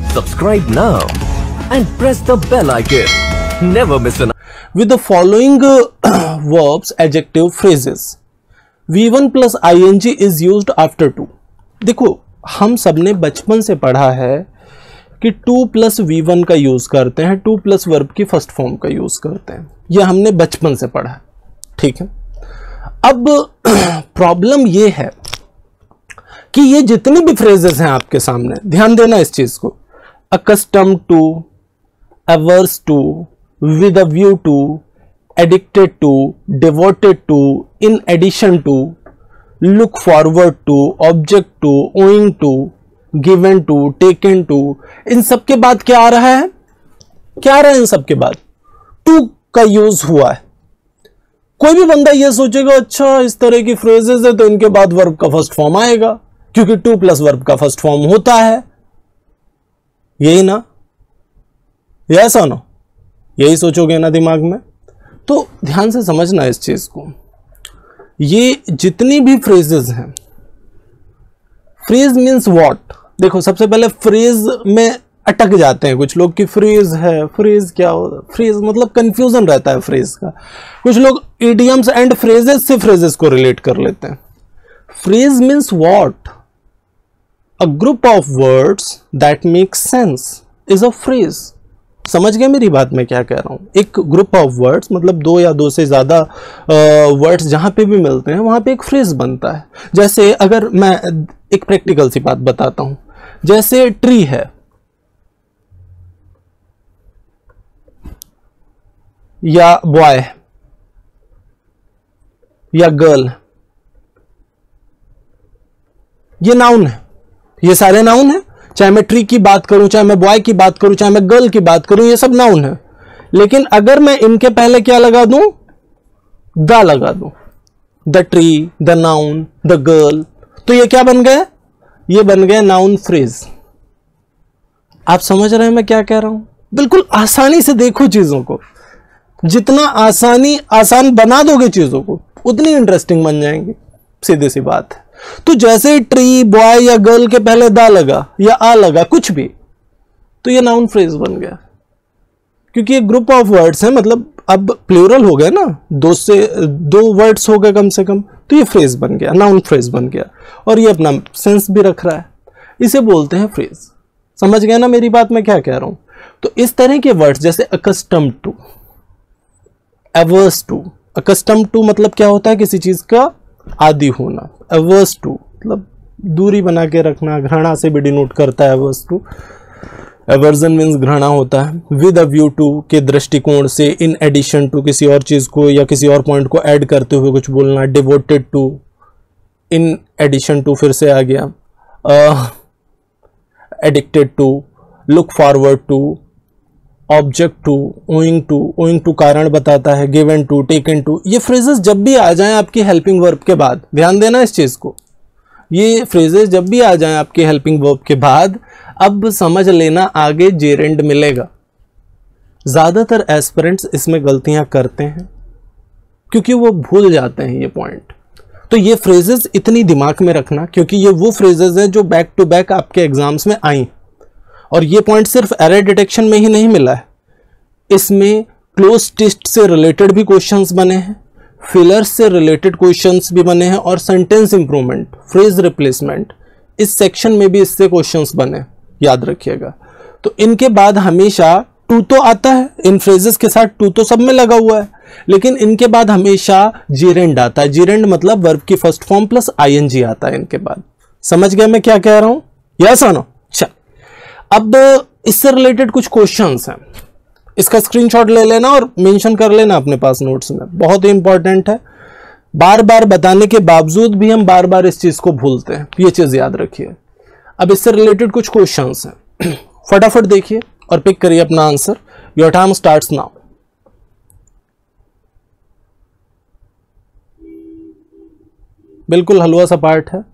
Subscribe now and press the bell icon. Never miss an. With the following verbs, adjective phrases, V1 plus ing is used after to. देखो हम सबने बचपन से पढ़ा है कि 2 प्लस V1 का यूज करते हैं, 2 प्लस वर्ब की फर्स्ट फॉर्म का यूज करते हैं, यह हमने बचपन से पढ़ा है, ठीक है। अब प्रॉब्लम ये है कि ये जितनी भी फ्रेजेस हैं आपके सामने, ध्यान देना इस चीज को, accustomed to, averse to, with a view to, addicted to, devoted to, in addition to, look forward to, object to, owing to, given to, taken to, इन सब के बाद क्या आ रहा है? क्या आ रहा है इन सब के बाद? to का यूज हुआ है। कोई भी बंदा ये सोचेगा अच्छा इस तरह की फ्रेजेस है तो इनके बाद वर्ब का फर्स्ट फॉर्म आएगा, क्योंकि 2 प्लस वर्ब का फर्स्ट फॉर्म होता है, यही ना, यस और नो, यही सोचोगे ना दिमाग में। तो ध्यान से समझना इस चीज को, ये जितनी भी फ्रेजेस हैं, फ्रेज मीन्स व्हाट। देखो सबसे पहले फ्रेज में अटक जाते हैं कुछ लोग कि फ्रेज है, फ्रेज क्या होता है, फ्रेज मतलब कंफ्यूजन रहता है फ्रेज का। कुछ लोग इडियम्स एंड फ्रेजेस से फ्रेजेस को रिलेट कर लेते हैं। Phrase means what, a group of words that make sense is a phrase. समझ गए मेरी बात मैं क्या कह रहा हूं? एक ग्रुप ऑफ वर्ड्स मतलब 2 या 2 से ज्यादा वर्ड्स जहां पे भी मिलते हैं वहां पे एक फ्रेज बनता है। जैसे अगर मैं एक प्रैक्टिकल सी बात बताता हूं, जैसे ट्री है या बॉय या गर्ल, ये नाउन है, ये सारे नाउन है। चाहे मैं ट्री की बात करूं, चाहे मैं बॉय की बात करूं, चाहे मैं गर्ल की बात करूं, ये सब नाउन है। लेकिन अगर मैं इनके पहले क्या लगा दूं, द लगा दूं, the tree, the noun, the girl, तो ये क्या बन गया? ये बन गया नाउन फ्रेज। आप समझ रहे हैं मैं क्या कह रहा हूं? बिल्कुल आसानी से देखो चीजों को, जितना आसान बना दोगे चीजों को उतनी इंटरेस्टिंग बन जाएंगी, सीधी सी बात है। तो जैसे ट्री, बॉय या गर्ल के पहले दा लगा या आ लगा, कुछ भी, तो ये नाउन फ्रेज बन गया, क्योंकि ये ग्रुप ऑफ वर्ड्स है, मतलब अब प्लूरल हो गए ना, 2 से 2 वर्ड्स हो गए कम से कम, तो ये फ्रेज बन गया, नाउन फ्रेज बन गया, और ये अपना सेंस भी रख रहा है, इसे बोलते हैं फ्रेज। समझ गए ना मेरी बात मैं क्या कह रहा हूं? तो इस तरह के वर्ड्स जैसे accustomed to, averse to, accustomed to मतलब क्या होता है? किसी चीज का आदि होना। averse to मतलब दूरी बना के रखना, घृणा से भी डिनोट करता है averse to। aversion मीन्स घृणा होता है। with a view to के दृष्टिकोण से, in addition to किसी और चीज को या किसी और पॉइंट को ऐड करते हुए कुछ बोलना। devoted to, in addition to फिर से आ गया। addicted to, look forward to, object to, owing to कारण बताता है, given to, taken to। ये फ्रेजेस जब भी आ जाएं आपकी हेल्पिंग वर्ब के बाद, ध्यान देना इस चीज को, ये फ्रेजेस जब भी आ जाएं आपके हेल्पिंग वर्ब के बाद, अब समझ लेना आगे जेरेंड मिलेगा। ज्यादातर एस्पिरेंट्स इसमें गलतियां करते हैं क्योंकि वो भूल जाते हैं ये पॉइंट। तो ये फ्रेजेस इतनी दिमाग में रखना, क्योंकि ये वो फ्रेजेस हैं जो बैक टू बैक आपके एग्जाम्स में आई। और ये पॉइंट सिर्फ एरर डिटेक्शन में ही नहीं मिला है, इसमें क्लोज टेस्ट से रिलेटेड भी क्वेश्चंस बने हैं, फिलर्स से रिलेटेड क्वेश्चंस भी बने हैं, और सेंटेंस इंप्रूवमेंट, फ्रेज रिप्लेसमेंट, इस सेक्शन में भी इससे क्वेश्चंस बने, याद रखिएगा। तो इनके बाद हमेशा टू तो आता है, इन फ्रेजेस के साथ टू तो सब में लगा हुआ है, लेकिन इनके बाद हमेशा जेरेंड आता है। जेरेंड मतलब वर्ब की फर्स्ट फॉर्म प्लस आईएनजी आता है इनके बाद। समझ गए मैं क्या कह रहा हूं? यस और नो? अच्छा, अब इससे रिलेटेड कुछ क्वेश्चंस हैं, इसका स्क्रीनशॉट ले लेना और मेंशन कर लेना अपने पास नोट्स में, बहुत ही इंपॉर्टेंट है। बार बार बताने के बावजूद भी हम बार बार इस चीज को भूलते हैं, ये चीज याद रखिए। अब इससे रिलेटेड कुछ क्वेश्चंस हैं, फटाफट देखिए और पिक करिए अपना answer. Your time starts now. बिल्कुल हलवा सा पार्ट है।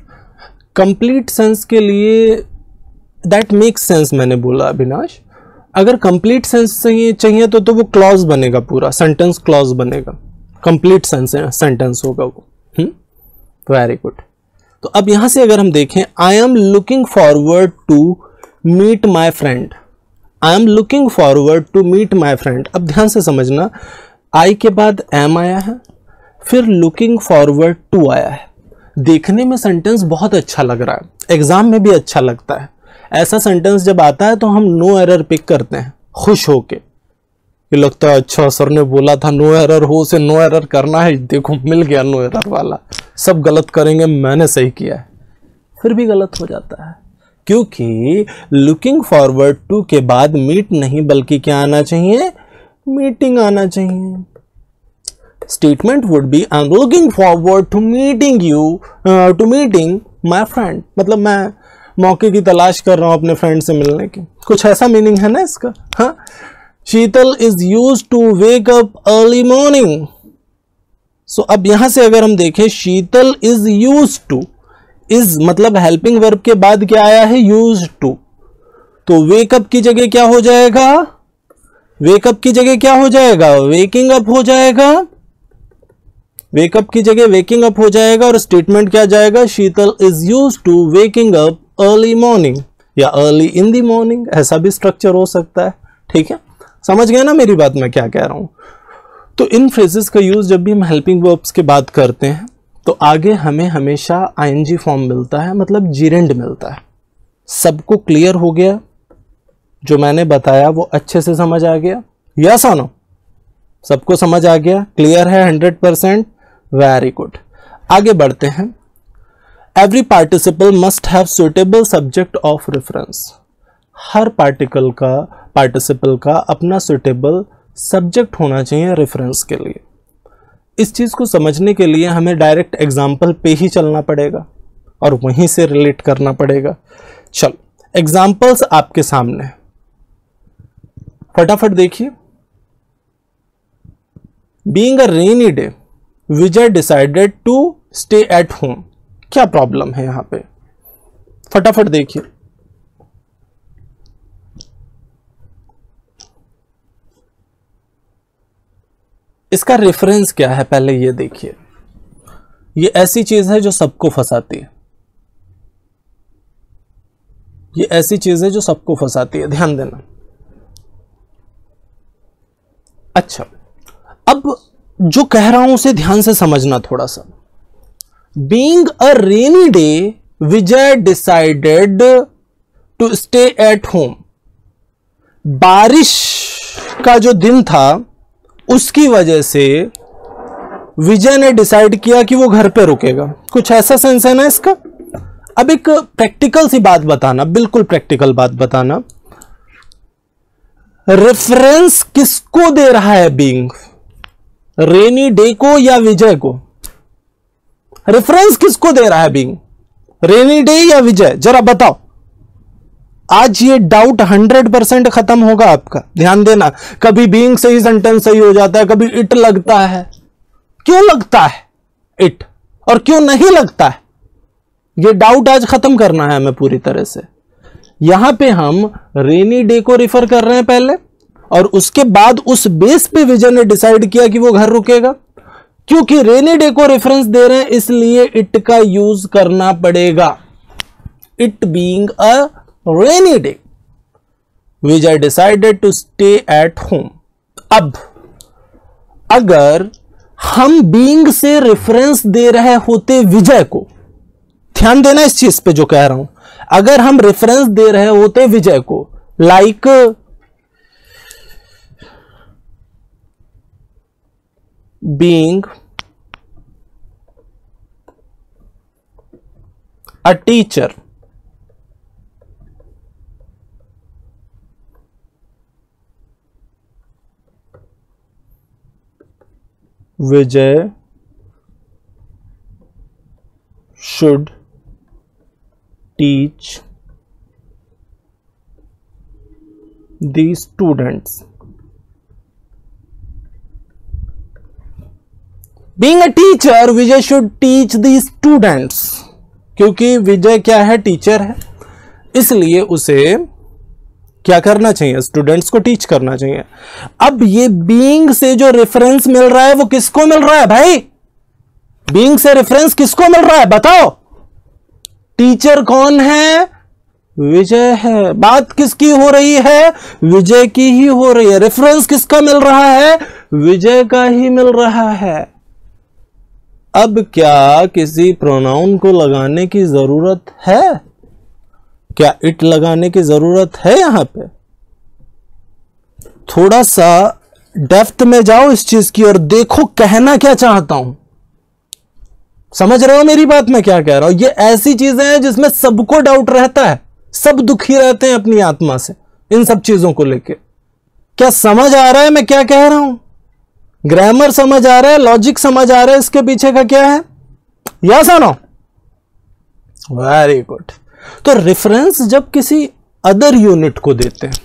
कंप्लीट सेंस के लिए दैट मेक्स सेंस मैंने बोला अविनाश, अगर कंप्लीट सेंस चाहिए तो वो क्लॉज बनेगा, पूरा सेंटेंस क्लॉज बनेगा, कंप्लीट सेंटेंस होगा वो। Very good. तो अब यहां से अगर हम देखें, I am looking forward to meet my friend, I am looking forward to meet my friend. अब ध्यान से समझना, आई के बाद एम आया है, फिर लुकिंग फॉरवर्ड टू आया है। देखने में सेंटेंस बहुत अच्छा लग रहा है, एग्जाम में भी अच्छा लगता है। ऐसा सेंटेंस जब आता है तो हम नो एरर पिक करते हैं खुश होके, ये लगता है अच्छा सर ने बोला था नो एरर हो से नो एरर करना है, देखो मिल गया नो एरर वाला, सब गलत करेंगे मैंने सही किया है, फिर भी गलत हो जाता है। क्योंकि लुकिंग फॉरवर्ड टू के बाद मीट नहीं बल्कि क्या आना चाहिए, मीटिंग आना चाहिए। Statement would be I am looking forward to meeting you, to meeting my friend, मतलब मैं मौके की तलाश कर रहा हूं अपने फ्रेंड से मिलने की, कुछ ऐसा मीनिंग है ना इसका। हाँ, Sheetal is used to wake up early morning. So अब यहां से अगर हम देखें, Sheetal is used to, is मतलब हेल्पिंग वर्ब के बाद क्या आया है, यूज्ड टू, तो वेकअप की जगह क्या हो जाएगा, वेकअप की जगह क्या हो जाएगा, वेकिंग अप हो जाएगा, वेकअप की जगह वेकिंग अप हो जाएगा, और स्टेटमेंट क्या जाएगा, Sheetal is used to waking up early morning या अर्ली इन दी मॉर्निंग, ऐसा भी स्ट्रक्चर हो सकता है। ठीक है, समझ गए ना मेरी बात मैं क्या कह रहा हूं। तो इन फ्रेजेस का यूज जब भी हम हेल्पिंग वर्ब्स के बात करते हैं तो आगे हमें हमेशा आईएनजी फॉर्म मिलता है, मतलब जीरेंड मिलता है। सबको क्लियर हो गया, जो मैंने बताया वो अच्छे से समझ आ गया, यस और नो, सबको समझ आ गया, क्लियर है 100%, वेरी गुड। आगे बढ़ते हैं। Every participle must have suitable subject of reference, हर पार्टिसिपल का अपना सुटेबल सब्जेक्ट होना चाहिए रेफरेंस के लिए। इस चीज को समझने के लिए हमें डायरेक्ट एग्जाम्पल पे ही चलना पड़ेगा और वहीं से रिलेट करना पड़ेगा। चलो एग्जाम्पल्स आपके सामने, फटाफट देखिए। Being a rainy day, Vijay decided to stay at home. क्या प्रॉब्लम है यहां पे, फटाफट देखिए। इसका रेफरेंस क्या है, पहले ये देखिए। ये ऐसी चीज है जो सबको फंसाती है, ये ऐसी चीज है जो सबको फंसाती है, ध्यान देना। अच्छा, अब जो कह रहा हूं उसे ध्यान से समझना थोड़ा सा। Being a rainy day, Vijay decided to stay at home. बारिश का जो दिन था उसकी वजह से विजय ने डिसाइड किया कि वो घर पे रुकेगा, कुछ ऐसा सेंस है ना इसका। अब एक प्रैक्टिकल सी बात बताना, बिल्कुल प्रैक्टिकल बात बताना, रेफरेंस किसको दे रहा है बीइंग, रेनी डे को या विजय को? रेफरेंस किसको दे रहा है बीइंग, रेनी डे या विजय? जरा बताओ, आज ये डाउट 100% खत्म होगा आपका, ध्यान देना। कभी बीइंग से ही सेंटेंस सही हो जाता है, कभी इट लगता है। क्यों लगता है इट और क्यों नहीं लगता है, ये डाउट आज खत्म करना है हमें पूरी तरह से। यहां पे हम रेनी डे को रिफर कर रहे हैं पहले, और उसके बाद उस बेस पे विजय ने डिसाइड किया कि वो घर रुकेगा। क्योंकि रेनी डे को रेफरेंस दे रहे हैं इसलिए इट का यूज करना पड़ेगा। It being a rainy day, Vijay decided to stay at home. अब अगर हम बीइंग से रेफरेंस दे रहे होते विजय को, ध्यान देना इस चीज पे जो कह रहा हूं, अगर हम रेफरेंस दे रहे होते विजय को, like being a teacher, Vijay should teach the students. Being a teacher, Vijay should teach the students. क्योंकि विजय क्या है, टीचर है, इसलिए उसे क्या करना चाहिए, स्टूडेंट्स को टीच करना चाहिए। अब ये बीइंग से जो रेफरेंस मिल रहा है वो किसको मिल रहा है भाई? बीइंग से रेफरेंस किसको मिल रहा है बताओ? टीचर कौन है? विजय है। बात किसकी हो रही है? विजय की ही हो रही है। रेफरेंस किसका मिल रहा है? विजय का ही मिल रहा है। अब क्या किसी प्रोनाउन को लगाने की जरूरत है? क्या इट लगाने की जरूरत है? यहां पे थोड़ा सा डेप्थ में जाओ इस चीज की और देखो कहना क्या चाहता हूं। समझ रहे हो मेरी बात मैं क्या कह रहा हूं? ये ऐसी चीजें हैं जिसमें सबको डाउट रहता है, सब दुखी रहते हैं अपनी आत्मा से इन सब चीजों को लेके। क्या समझ आ रहा है मैं क्या कह रहा हूं? ग्रामर समझ आ रहा है, लॉजिक समझ आ रहा है, इसके पीछे का क्या है? यस और नो? Very good. तो रेफरेंस जब किसी अदर यूनिट को देते हैं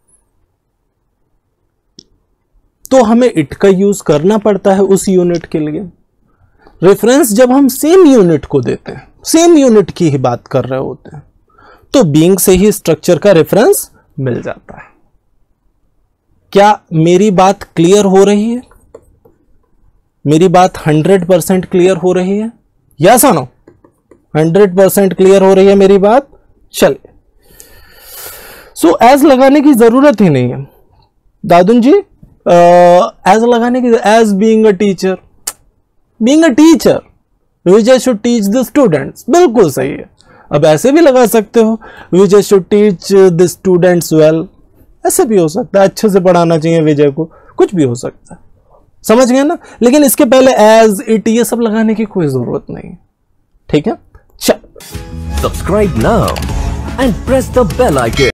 तो हमें इट का यूज करना पड़ता है उस यूनिट के लिए। रेफरेंस जब हम सेम यूनिट को देते हैं, सेम यूनिट की ही बात कर रहे होते हैं, तो बीइंग से ही स्ट्रक्चर का रेफरेंस मिल जाता है। क्या मेरी बात क्लियर हो रही है? मेरी बात 100% क्लियर हो रही है? यस और नो? 100% क्लियर हो रही है मेरी बात? चलिए, सो एज लगाने की जरूरत ही नहीं है दादुन जी। एज लगाने की, as being a teacher, being a teacher Vijay should teach the students, बिल्कुल सही है। अब ऐसे भी लगा सकते हो, Vijay should teach the students well, ऐसे भी हो सकता है, अच्छे से पढ़ाना चाहिए विजय को, कुछ भी हो सकता है। समझ गए ना? लेकिन इसके पहले एज, इट, ये सब लगाने की कोई जरूरत नहीं। ठीक है? Subscribe now and press the bell icon.